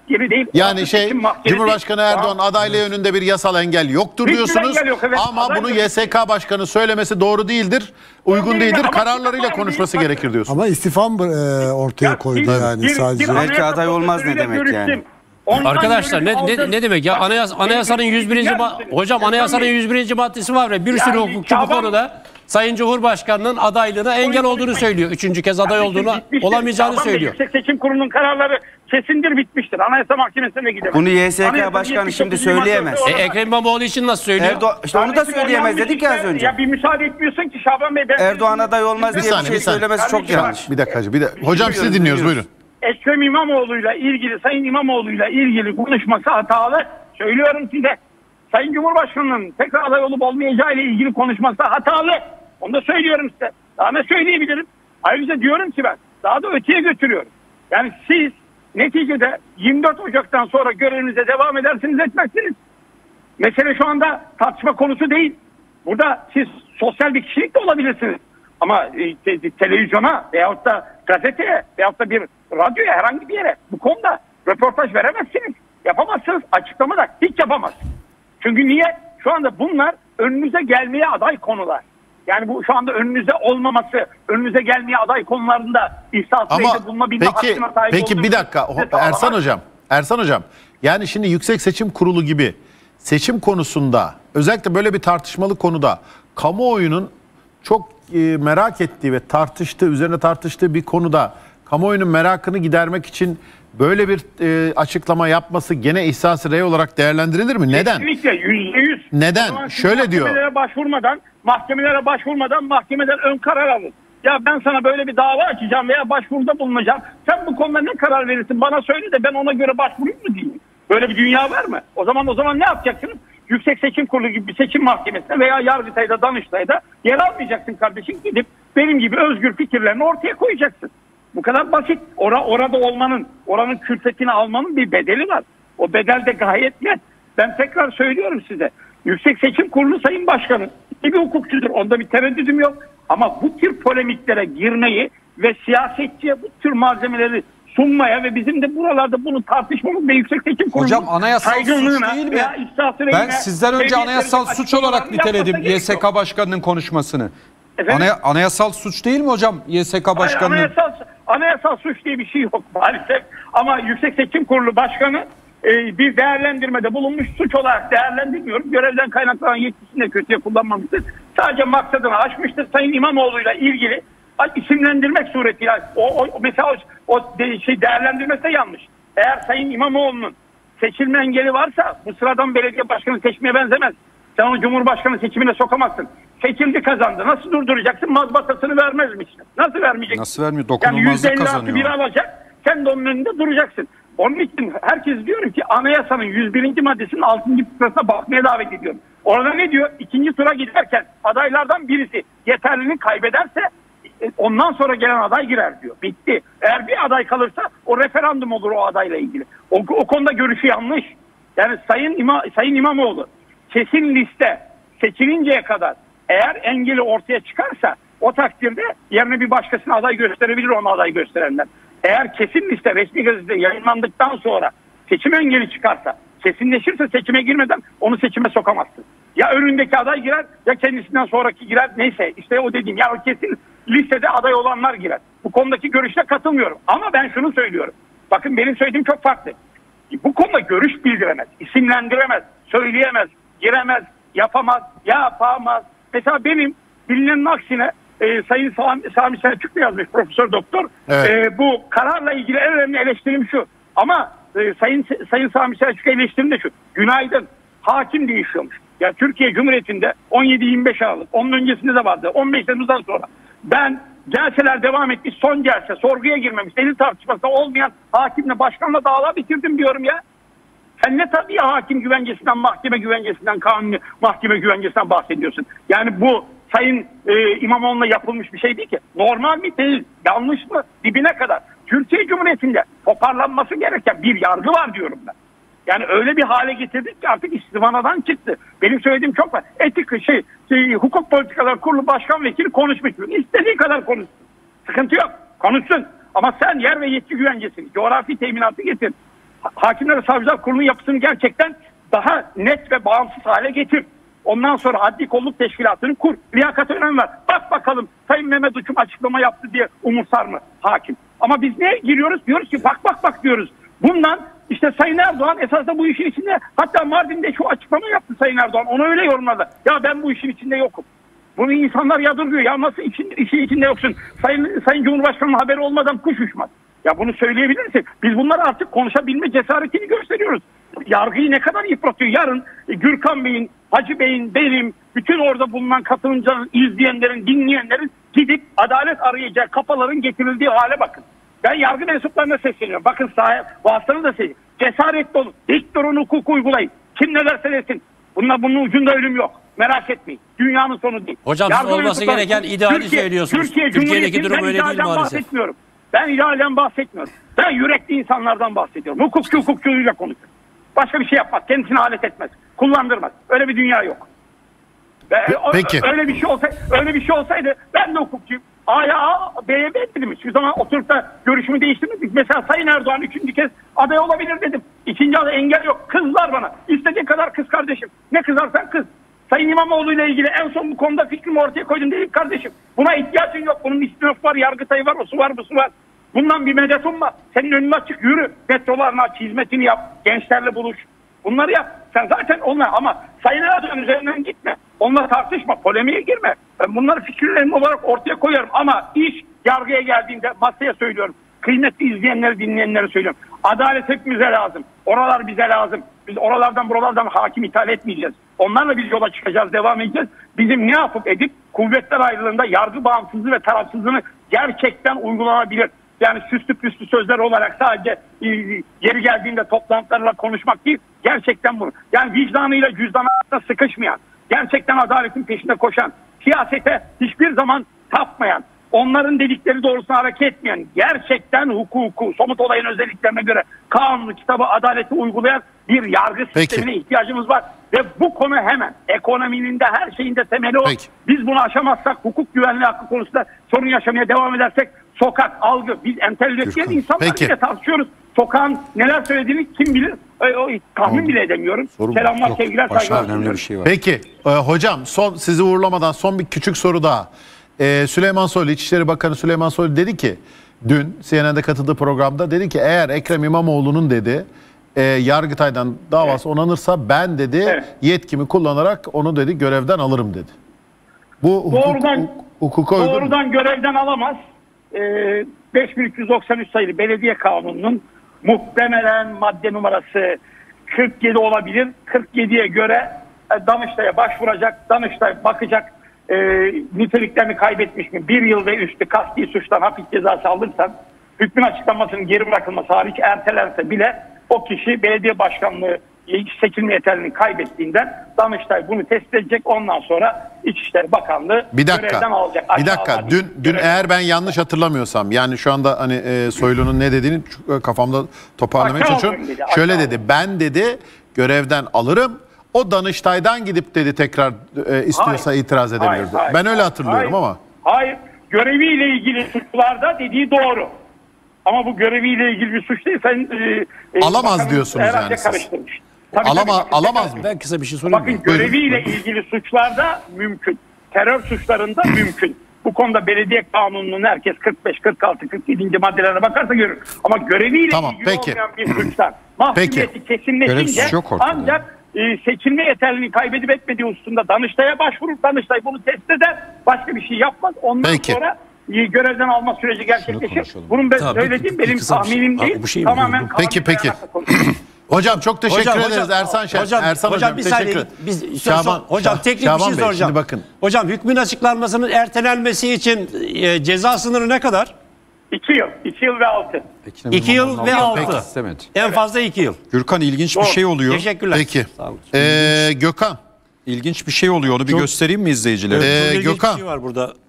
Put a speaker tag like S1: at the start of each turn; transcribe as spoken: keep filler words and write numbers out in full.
S1: yeri değil.
S2: Yani şey Cumhurbaşkanı Erdoğan adaylığı önünde bir yasal engel yoktur diyorsunuz. Engel yok, evet. Ama Aday bunu Y S K Başkanı söylemesi doğru değildir, uygun değildir. Kararlarıyla konuşması gerekir diyorsunuz.
S3: Ama istifam e, ortaya ya, koydu bir, yani bir, sadece.
S4: Bir, belki aday olmaz ne demek görüştüm. Yani.
S5: Ondan Arkadaşlar ne, ne, ne demek ya anayas anayasanın yüz birinci hocam anayasanın yüz birinci maddesi var ve bir sürü yani, hukukçu bu konuda Sayın Cumhurbaşkanı'nın adaylığına engel olduğunu söylüyor. Üçüncü kez aday olduğunu olamayacağını Şaban söylüyor.
S1: Yüksek Seçim Kurulu'nun kararları kesindir, bitmiştir. Anayasa Mahkemesi'ne gidemez.
S4: Bunu Y S K Başkanı şimdi söyleyemez.
S5: E, Ekrem İmamoğlu için nasıl söylüyor?
S4: Erdo işte onu da söyleyemez dedik ya az önce.
S1: Ya bir müsaade etmiyorsun ki Şaban Bey.
S4: Erdoğan aday olmaz diye bir şey söylemesi çok yanlış.
S2: Bir dakika, bir dakika. Hocam sizi dinliyoruz, buyurun.
S1: Ekrem İmamoğlu'yla ilgili, Sayın İmamoğlu'yla ilgili konuşması hatalı. Söylüyorum size. Sayın Cumhurbaşkanı'nın tekrar aday olup olmayacağı ile ilgili konuşması hatalı. Onu da söylüyorum size. Daha ne söyleyebilirim? Ayrıca diyorum ki ben, daha da öteye götürüyorum. Yani siz neticede yirmi dört Ocak'tan sonra görevinize devam edersiniz, etmezsiniz. Mesele şu anda tartışma konusu değil. Burada siz sosyal bir kişilik de olabilirsiniz. Ama e, te, televizyona veyahut da gazeteye veyahut da bir radyoya, herhangi bir yere bu konuda röportaj veremezsiniz. Yapamazsınız. Açıklama da hiç yapamazsınız. Çünkü niye? Şu anda bunlar önünüze gelmeye aday konular. Yani bu şu anda önünüze olmaması, önünüze gelmeye aday konularında ihsas bulunabilme hakkına sahip.
S2: Peki bir dakika Ersan Hocam, Ersan Hocam. Yani şimdi Yüksek Seçim Kurulu gibi seçim konusunda, özellikle böyle bir tartışmalı konuda kamuoyunun çok e, merak ettiği ve tartıştığı, üzerine tartıştığı bir konuda kamuoyunun merakını gidermek için böyle bir e, açıklama yapması gene ihsas-ı rey olarak değerlendirilir mi? Neden?
S1: Kesinlikle yüzde yüz.
S2: Neden? Şöyle diyor.
S1: Mahkemelere başvurmadan, mahkemelere başvurmadan mahkemeden ön karar alın. Ya ben sana böyle bir dava açacağım veya başvuruda bulunacağım. Sen bu konuda ne karar verirsin? Bana söyle de ben ona göre başvurayım mı diyeyim. Böyle bir dünya var mı? O zaman o zaman ne yapacaksınız? Yüksek Seçim Kurulu gibi bir seçim mahkemesine veya Yargıtay'da, Danıştay'da yer almayacaksın kardeşim. Gidip benim gibi özgür fikirlerini ortaya koyacaksın. Bu kadar basit. Ora, orada olmanın, oranın külfetini almanın bir bedeli var. O bedel de gayet net. Ben tekrar söylüyorum size. Yüksek Seçim Kurulu Sayın Başkanı bir hukukçudur. Onda bir tereddüdüm yok. Ama bu tür polemiklere girmeyi ve siyasetçiye bu tür malzemeleri sunmaya ve bizim de buralarda bunu tartışmamız ve Yüksek Seçim Kurulu
S6: Hocam anayasal suç değil mi? Ben sizden önce anayasal suç olarak niteledim Y S K Başkanı'nın konuşmasını. Anay anayasal suç değil mi hocam Y S K Başkanı'nın?
S1: Anayasal, anayasal suç diye bir şey yok maalesef. Ama Yüksek Seçim Kurulu Başkanı e, bir değerlendirmede bulunmuş, suç olarak değerlendirmiyorum. Görevden kaynaklanan yetkisini de kötüye kullanmamıştır. Sadece maksadını aşmıştır. Sayın İmamoğlu'yla ilgili isimlendirmek suretiyle o, o mesela o, o de, şey değerlendirmesi de yanlış. Eğer Sayın İmamoğlu'nun seçilme engeli varsa bu sıradan belediye başkanı seçmeye benzemez. Sen onu Cumhurbaşkanı seçimine sokamazsın. Seçildi, kazandı. Nasıl durduracaksın? Mazbatasını vermez misin? Nasıl vermeyeceksin?
S6: Nasıl vermiyor? Dokunulmazlık kazanıyor.
S1: Yani yüzde elli artı bir alacak. Sen de onun önünde duracaksın. Onun için herkes diyorum ki anayasanın yüz birinci maddesinin altıncı fıkrasına bakmaya davet ediyorum. Orada ne diyor? İkinci tura giderken adaylardan birisi yeterliliğini kaybederse ondan sonra gelen aday girer diyor. Bitti. Eğer bir aday kalırsa o referandum olur o adayla ilgili. O, o konuda görüşü yanlış. Yani Sayın, İma, Sayın İmamoğlu kesin liste seçilinceye kadar eğer engeli ortaya çıkarsa o takdirde yerine bir başkasına aday gösterebilir, ona aday gösterenden. Eğer kesin liste resmi gazetede yayınlandıktan sonra seçim engeli çıkarsa, kesinleşirse seçime girmeden onu seçime sokamazsın. Ya önündeki aday girer ya kendisinden sonraki girer, neyse işte o dediğim ya kesin listede aday olanlar girer. Bu konudaki görüşe katılmıyorum ama ben şunu söylüyorum. Bakın benim söylediğim çok farklı. Bu konuda görüş bildiremez, isimlendiremez, söyleyemez, giremez, yapamaz, yapamaz. Mesela benim bilinenin aksine e, Sayın Sami, Sami Selçuklu yazmış, Profesör Doktor. Evet. E, bu kararla ilgili en önemli eleştirim şu. Ama e, Sayın Sayın Sami Selçuklu eleştirim de şu. Günaydın, hakim değişiyormuş. Ya Türkiye Cumhuriyeti'nde on yedi yirmi beş Aralık, onun öncesinde de vardı. on beş Temmuz'dan sonra. Ben celseler devam etmiş, son celse, sorguya girmemiş, delil tartışması olmayan hakimle, başkanla dava bitirdim diyorum ya. Sen ne tabii hakim güvencesinden, mahkeme güvencesinden, kanuni mahkeme güvencesinden bahsediyorsun. Yani bu Sayın e, İmamoğlu'na yapılmış bir şey değil ki. Normal mi? Değil. Yanlış mı? Dibine kadar. Türkiye Cumhuriyeti'nde toparlanması gereken bir yargı var diyorum ben. Yani öyle bir hale getirdik ki artık istivanadan çıktı. Benim söylediğim çok var. Etik şey, şey hukuk politikalar kurulu başkan vekili konuşmuş. İstediği kadar konuşsun. Sıkıntı yok. Konuşsun. Ama sen yer ve yetki güvencesini, coğrafi teminatı getir. Hakimler ve Savcılar Kurulu'nun yapısını gerçekten daha net ve bağımsız hale getir. Ondan sonra adli kolluk teşkilatını kur. Liyakata önem ver. Bak bakalım Sayın Mehmet Uçum açıklama yaptı diye umursar mı hakim? Ama biz neye giriyoruz? Diyoruz ki bak bak bak diyoruz. Bundan işte Sayın Erdoğan esasında bu işin içinde, hatta Mardin'de şu açıklama yaptı Sayın Erdoğan. Onu öyle yorumladı. Ya ben bu işin içinde yokum. Bunu insanlar yadırgıyor. Ya nasıl için, işin içinde yoksun? Sayın, Sayın Cumhurbaşkanı'nın haberi olmadan kuş uçmaz. Ya bunu söyleyebilirsin. Biz bunları artık konuşabilme cesaretini gösteriyoruz. Yargıyı ne kadar yıpratıyor. Yarın Gürkan Bey'in, Hacı Bey'in, benim, bütün orada bulunan katılımcıların, izleyenlerin, dinleyenlerin gidip adalet arayacak kafaların getirildiği hale bakın. Ben yargı mensuplarına sesleniyorum. Bakın sahip vasıtanı da seçin. Cesaretli olun. Dik durun, hukuku uygulayın. Kim ne derse desin. Bunlar, bunun ucunda ölüm yok. Merak etmeyin. Dünyanın sonu değil.
S5: Hocam
S1: yargı
S5: olması gereken ideali Türkiye, söylüyorsunuz.
S1: Türkiye
S5: Türkiye'deki durum öyle değil maalesef.
S1: Bahsetmiyorum. Ben idealden bahsetmiyorum. Ben yürekli insanlardan bahsediyorum. Hukukçu hukukçuyla konuşuyorum. Başka bir şey yapmaz. Kendisini alet etmez. Kullandırmaz. Öyle bir dünya yok.
S2: Peki.
S1: Öyle bir şey olsaydı, öyle bir şey olsaydı ben de hukukçuyum. A'ya A, B'ye B dedim. Hiçbir zaman oturup da görüşümü değiştirmedik. Mesela Sayın Erdoğan üçüncü kez aday olabilir dedim. İkinci aday engel yok. Kızlar bana. İstediğin kadar kız kardeşim. Ne kızarsan kız. Sayın İmamoğlu ile ilgili en son bu konuda fikrimi ortaya koydum dedim kardeşim. Buna ihtiyacın yok. Bunun istiyof var, Yargıtay'ı var, o su var, bu su var. Bundan bir medet umma. Senin önüne açık, yürü. Metrolarını aç, hizmetini yap. Gençlerle buluş. Bunları yap. Sen zaten onlar, ama Sayın Erdoğan üzerinden gitme. Onunla tartışma, polemiğe girme. Ben bunları fikirlerim olarak ortaya koyarım. Ama iş yargıya geldiğinde masaya söylüyorum. Kıymetli izleyenleri, dinleyenleri söylüyorum. Adalet hepimize lazım. Oralar bize lazım. Biz oralardan buralardan hakim ithal etmeyeceğiz. Onlarla biz yola çıkacağız, devam edeceğiz. Bizim ne yapıp edip kuvvetler ayrılığında yargı bağımsızlığı ve tarafsızlığını gerçekten uygulanabilir. Yani süslü püslü sözler olarak sadece e, yeri geldiğinde toplantılarla konuşmak değil, gerçekten bunu. Yani vicdanıyla cüzdanıyla sıkışmayan, gerçekten adaletin peşinde koşan, siyasete hiçbir zaman tapmayan, onların dedikleri doğrultusunda hareket etmeyen, gerçekten hukuku, somut olayın özelliklerine göre kanunu, kitabı, adaleti uygulayan bir yargı sistemine Peki. ihtiyacımız var. Ve bu konu hemen ekonominin de her şeyin de temeli o.
S2: Peki.
S1: Biz bunu aşamazsak, hukuk güvenliği hakkı konusunda sorun yaşamaya devam edersek, sokak, algı, biz entelektüel insanlar bile tartışıyoruz. Sokağın neler söylediğini kim bilir? O, tahmin Oldu. bile edemiyorum. Sorun Selamlar, yok. sevgiler, saygılar.
S6: Önemli bir şey var.
S2: Peki e, hocam, son sizi uğurlamadan son bir küçük soru daha. Ee, Süleyman Soylu, İçişleri Bakanı Süleyman Soylu dedi ki, dün C N N'de katıldığı programda dedi ki, eğer Ekrem İmamoğlu'nun dedi e, Yargıtay'dan davası evet. onanırsa ben dedi evet. yetkimi kullanarak onu dedi görevden alırım dedi. Bu hukuk,
S1: doğrudan,
S2: hukuka
S1: doğrudan uygun görevden alamaz. Ee, beş bin üç yüz doksan üç sayılı belediye kanununun muhtemelen madde numarası kırk yedi olabilir. kırk yediye göre e, Danıştay'a başvuracak, Danıştay bakacak. E, niteliklerini kaybetmiş mi? Bir yıl ve üstü kasti suçtan hapis cezası alırsan, hükmün açıklamasının geri bırakılması hariç ertelense bile o kişi belediye başkanlığı seçilme yeterliliğini kaybettiğinden Danıştay bunu tespit edecek. Ondan sonra İçişleri Bakanlığı
S2: bir dakika,
S1: görevden alacak.
S2: Bir dakika. Dün, dün eğer ben yanlış hatırlamıyorsam, yani şu anda hani e, Soylu'nun ne dediğini kafamda toparlamaya çalışıyorum. Dedi, Şöyle dedi, ben dedi görevden alırım. O Danıştay'dan gidip dedi tekrar e, istiyorsa hayır, itiraz edebilir. Hayır, hayır, ben öyle hatırlıyorum
S1: hayır,
S2: ama.
S1: Hayır. Göreviyle ilgili suçlarda dediği doğru. Ama bu göreviyle ilgili bir suç değil. Sen, e,
S2: alamaz diyorsunuz yani siz.
S1: Tabii,
S2: Alama,
S1: tabii,
S2: alamaz mı?
S5: Ben kısa bir şey sorayım.
S1: Bakın göreviyle ilgili suçlarda mümkün. Terör suçlarında mümkün. Bu konuda belediye kanununun herkes kırk beş, kırk altı, kırk yedinci maddelere bakarsa görür. Ama göreviyle
S2: tamam,
S1: ilgili
S2: peki.
S1: olmayan bir suçtan mahkumiyeti kesinleşince ancak e, seçilme yeterliliğini kaybedip etmediği hususunda Danıştay'a başvurur. Danıştay bunu test eder. Başka bir şey yapmaz. Ondan peki. sonra e, görevden alma süreci gerçekleşir. Bunun ben tamam, söylediğim benim tahminim değil.
S2: Şey
S1: tamamen
S2: peki peki. Hocam çok teşekkür
S5: hocam,
S2: ederiz
S5: hocam,
S2: Ersan Şen.
S5: Hocam,
S2: Ersan
S5: hocam,
S2: hocam
S5: bir
S2: teşekkür
S5: saniye. Biz,
S2: Şaban,
S5: son, hocam
S2: Şaban,
S5: teknik
S2: Şaban
S5: bir şey
S2: Bey,
S5: soracağım.
S2: bakın.
S5: Hocam hükmün açıklanmasının ertelenmesi için e, ceza sınırı ne kadar?
S1: İki yıl. İki yıl ve altı.
S5: İki yıl ve altı. En fazla iki yıl.
S6: Gürkan, ilginç Doğru. bir şey oluyor.
S5: Teşekkürler.
S2: Peki. Ee, Gökhan.
S6: İlginç bir şey oluyor. Onu bir Çok, göstereyim mi izleyicilere?
S5: Ee,
S2: Gökhan.
S5: Bir şey var burada.